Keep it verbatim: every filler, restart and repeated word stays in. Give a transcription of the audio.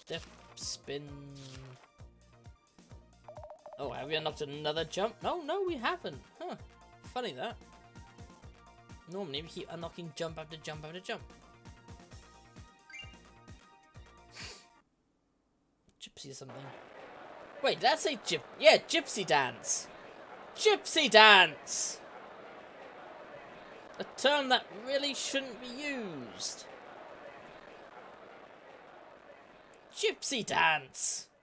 Step, spin. Oh, have we unlocked another jump? No, no, we haven't. Huh. Funny that. Normally we keep unlocking jump after jump after jump. Gypsy or something. Wait, did I say gyp? Yeah, gypsy dance. Gypsy dance! A term that really shouldn't be used. Gypsy dance!